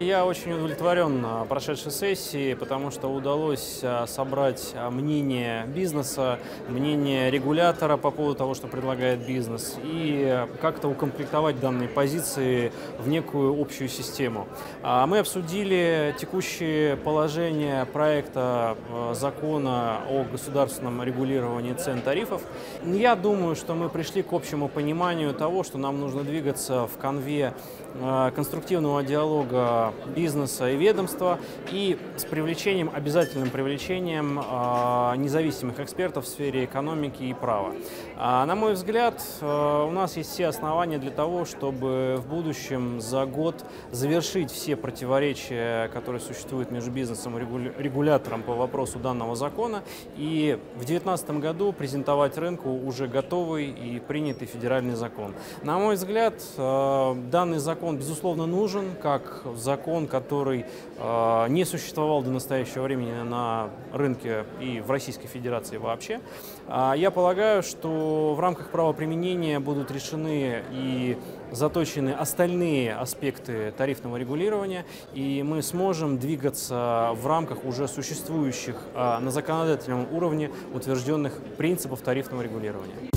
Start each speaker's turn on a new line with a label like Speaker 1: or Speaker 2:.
Speaker 1: Я очень удовлетворен прошедшей сессией, потому что удалось собрать мнение бизнеса, мнение регулятора по поводу того, что предлагает бизнес, и как-то укомплектовать данные позиции в некую общую систему. Мы обсудили текущее положение проекта закона о государственном регулировании цен тарифов. Я думаю, что мы пришли к общему пониманию того, что нам нужно двигаться в конве конструктивного диалога бизнеса и ведомства и с привлечением, обязательным привлечением независимых экспертов в сфере экономики и права. На мой взгляд, у нас есть все основания для того, чтобы в будущем за год завершить все противоречия, которые существуют между бизнесом и регулятором по вопросу данного закона, и в 2019 году презентовать рынку уже готовый и принятый федеральный закон. На мой взгляд, данный закон, безусловно, нужен, как закон, который не существовал до настоящего времени на рынке и в Российской Федерации вообще. Я полагаю, что в рамках правоприменения будут решены и заточены остальные аспекты тарифного регулирования, и мы сможем двигаться в рамках уже существующих на законодательном уровне утвержденных принципов тарифного регулирования.